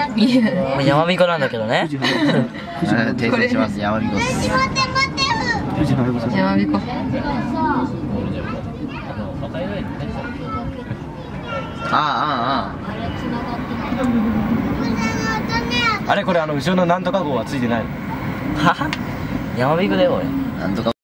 山彦なんだけどね。 訂正します。山彦です。 山彦。 あれこれ後ろのなんとか号はついてない。 はは。山彦だよ俺。 なんとか